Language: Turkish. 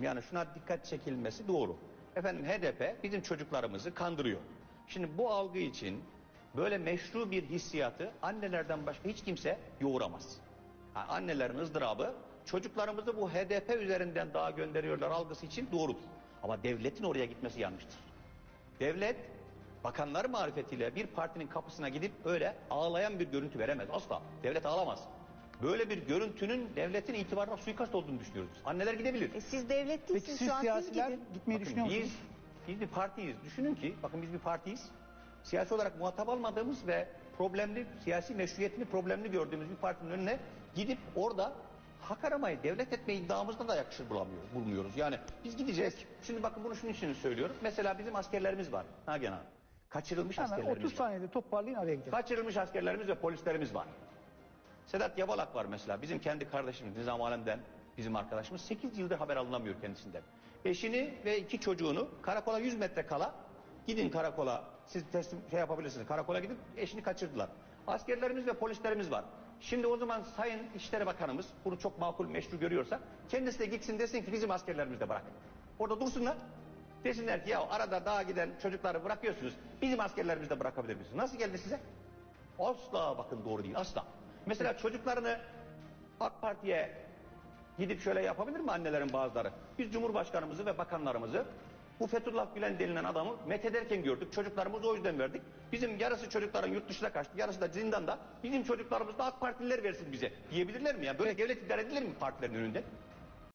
kardeşim. Yani şuna dikkat çekilmesi doğru. Efendim HDP bizim çocuklarımızı kandırıyor. Şimdi bu algı için böyle meşru bir hissiyatı annelerden başka hiç kimse yoğuramaz. Yani annelerin ızdırabı çocuklarımızı bu HDP üzerinden daha gönderiyorlar algısı için doğrudur. Ama devletin oraya gitmesi yanlıştır. Devlet bakanlar marifetiyle bir partinin kapısına gidip öyle ağlayan bir görüntü veremez. Asla. Devlet ağlamaz. Böyle bir görüntünün devletin itibarına suikast olduğunu düşünüyoruz. Anneler gidebilir. Siz devlet Peki değilsiniz siz şu an, siz siyasiler gidin. gitmeyi düşünüyor musunuz? Biz bir partiyiz. Düşünün ki, bakın biz bir partiyiz. Siyasi olarak muhatap almadığımız ve problemli, siyasi meşruiyetini problemli gördüğümüz bir partinin önüne gidip orada hak aramayı, devlet etme iddiamızda da yakışır bulmuyoruz. Yani biz gideceğiz. Şimdi bakın bunu şunun için söylüyorum. Mesela bizim askerlerimiz var. Nagihan Hanım. Kaçırılmış Hemen askerlerimiz 30 var. saniyede toparlayın, araya gidelim. Kaçırılmış askerlerimiz ve polislerimiz var. Sedat Yabalak var mesela. Bizim kendi kardeşimiz Nizam Alem'den bizim arkadaşımız. 8 yıldır haber alınamıyor kendisinden. Eşini ve 2 çocuğunu karakola 100 metre kala gidin karakola, siz teslim yapabilirsiniz. Karakola gidip eşini kaçırdılar. Askerlerimiz ve polislerimiz var. Şimdi o zaman Sayın İçişleri Bakanımız bunu çok makul meşru görüyorsa kendisi de gitsin desin ki bizim askerlerimizi de bırakın. Orada dursunlar. Desinler ki ya arada dağa giden çocukları bırakıyorsunuz. Bizim askerlerimizi de bırakabilir misiniz? Nasıl geldi size? Asla, bakın doğru değil, asla. Mesela çocuklarını AK Parti'ye gidip şöyle yapabilir mi annelerin bazıları? Biz Cumhurbaşkanımızı ve bakanlarımızı bu Fethullah Gülen denilen adamı methederken gördük. Çocuklarımızı o yüzden verdik. Bizim yarısı çocukların yurt dışına kaçtı, yarısı da zindanda. Bizim çocuklarımız da AK Partililer versin bize diyebilirler mi ya? Böyle devlet idare edilir mi partilerin önünde?